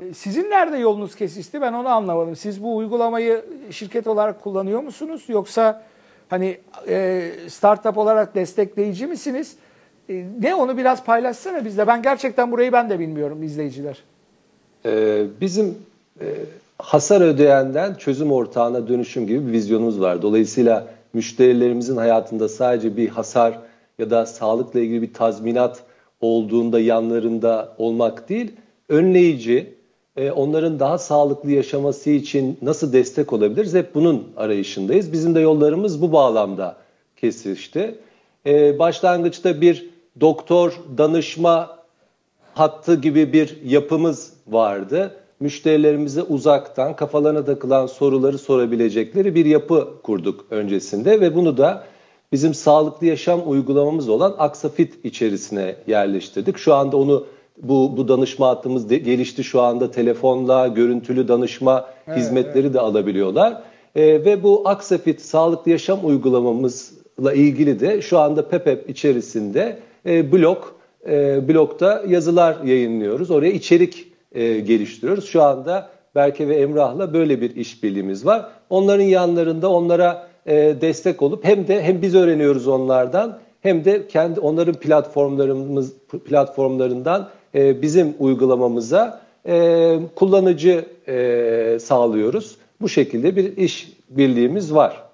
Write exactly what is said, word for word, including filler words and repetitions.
Sizin nerede yolunuz kesişti? Ben onu anlamadım. Siz bu uygulamayı şirket olarak kullanıyor musunuz? Yoksa hani e, startup olarak destekleyici misiniz? E, ne onu biraz paylaşsana bizle. Ben gerçekten burayı ben de bilmiyorum izleyiciler. Ee, bizim e, hasar ödeyenden çözüm ortağına dönüşüm gibi bir vizyonumuz var. Dolayısıyla müşterilerimizin hayatında sadece bir hasar ya da sağlıkla ilgili bir tazminat olduğunda yanlarında olmak değil, önleyici, e, onların daha sağlıklı yaşaması için nasıl destek olabiliriz? Hep bunun arayışındayız. Bizim de yollarımız bu bağlamda kesişti. E, başlangıçta bir doktor danışma hattı gibi bir yapımız vardı. Müşterilerimize uzaktan kafalarına takılan soruları sorabilecekleri bir yapı kurduk öncesinde ve bunu da bizim sağlıklı yaşam uygulamamız olan Aksafit içerisine yerleştirdik. Şu anda onu bu bu danışma hattımız de, gelişti. Şu anda telefonla görüntülü danışma evet, hizmetleri evet. de alabiliyorlar. Ee, ve bu Aksafit sağlıklı yaşam uygulamamızla ilgili de şu anda Pepep içerisinde e, blog e, blogda yazılar yayınlıyoruz. Oraya içerik e, geliştiriyoruz. Şu anda Berke ve Emrah'la böyle bir işbirliğimiz var. Onların yanlarında onlara e, destek olup hem de hem biz öğreniyoruz onlardan hem de kendi onların platformlarımız platformlarından e, bizim uygulamamıza e, kullanıcı e, sağlıyoruz. Bu şekilde bir iş birliğimiz var.